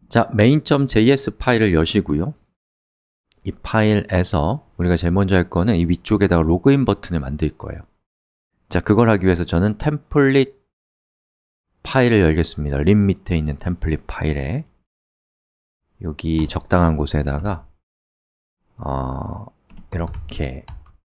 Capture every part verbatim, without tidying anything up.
자, main.js 파일을 여시고요. 이 파일에서 우리가 제일 먼저 할 거는 이 위쪽에다가 로그인 버튼을 만들 거예요. 자, 그걸 하기 위해서 저는 템플릿 파일을 열겠습니다. 립 밑에 있는 템플릿 파일에 여기 적당한 곳에다가 어, 이렇게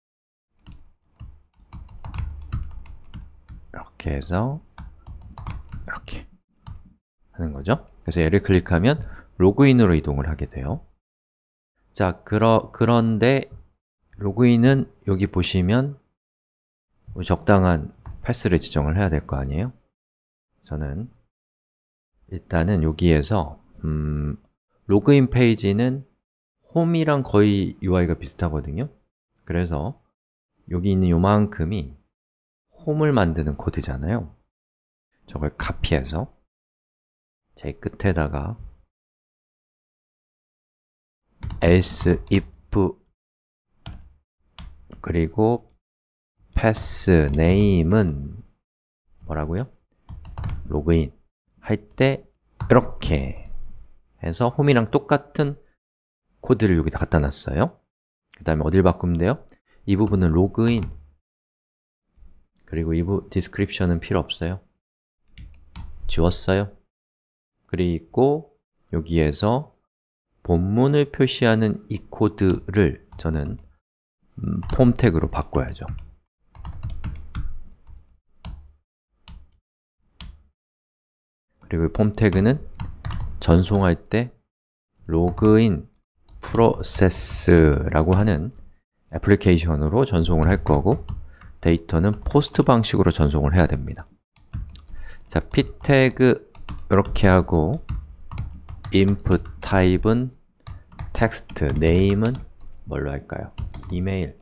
이렇게 해서 이렇게 하는 거죠. 그래서 얘를 클릭하면 로그인으로 이동을 하게 돼요. 자, 그러, 그런데 로그인은 여기 보시면 적당한 패스를 지정을 해야 될 거 아니에요? 저는 일단은 여기에서 음, 로그인 페이지는 홈이랑 거의 유아이가 비슷하거든요. 그래서 여기 있는 요만큼이 홈을 만드는 코드잖아요. 저걸 카피해서 제일 끝에다가 else if 그리고 pass name은 뭐라고요? 로그인 할 때 이렇게 해서 홈이랑 똑같은 코드를 여기다 갖다 놨어요. 그 다음에 어딜 바꾸면 돼요? 이 부분은 로그인 그리고 이 부분 description은 필요 없어요. 지웠어요. 그리고 여기에서 본문을 표시하는 이 코드를 저는 음, 폼 태그로 바꿔야죠. 그리고 이 폼 태그는 전송할 때 로그인 프로세스라고 하는 애플리케이션으로 전송을 할 거고 데이터는 포스트 방식으로 전송을 해야 됩니다. 자, p 태그 이렇게 하고 input type은 text, name은 뭘로 할까요? 이메일,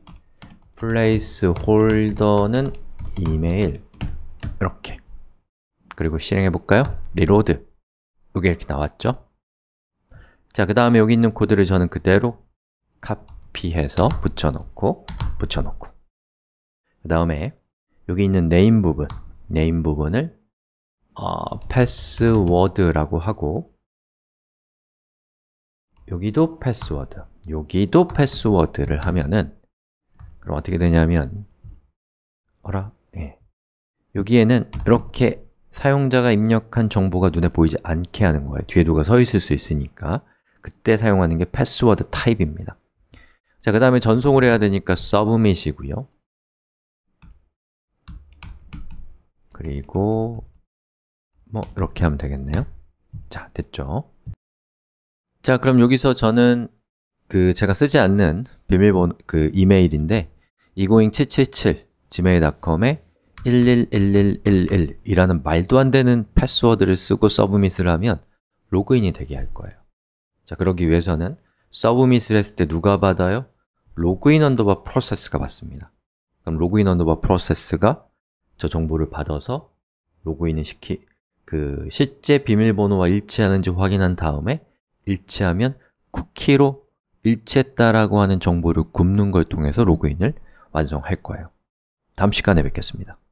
placeholder는 이메일 이렇게 그리고 실행해 볼까요? reload 여기 이렇게 나왔죠? 자, 그 다음에 여기 있는 코드를 저는 그대로 카피해서 붙여놓고 붙여놓고 그 다음에 여기 있는 name 부분, name 부분을 어, password라고 하고 여기도 패스워드, 여기도 패스워드를 하면은 그럼 어떻게 되냐면 어라? 예. 여기에는 이렇게 사용자가 입력한 정보가 눈에 보이지 않게 하는 거예요. 뒤에 누가 서 있을 수 있으니까 그때 사용하는 게 패스워드 타입입니다. 자, 그 다음에 전송을 해야 되니까 submit이고요. 그리고 뭐 이렇게 하면 되겠네요. 자, 됐죠? 자, 그럼 여기서 저는 그 제가 쓰지 않는 비밀번호 그 이메일인데 이공零칠칠칠 지메일 닷컴에 일일일일일일 이라는 말도 안 되는 패스워드를 쓰고 서브밋을 하면 로그인이 되게 할 거예요. 자, 그러기 위해서는 서브밋을 했을 때 누가 받아요? 로그인 언더바 프로세스가 받습니다. 그럼 로그인 언더바 프로세스가 저 정보를 받아서 로그인을 시키 그 실제 비밀번호와 일치하는지 확인한 다음에 일치하면 쿠키로 일치했다라고 하는 정보를 굽는 걸 통해서 로그인을 완성할 거예요. 다음 시간에 뵙겠습니다.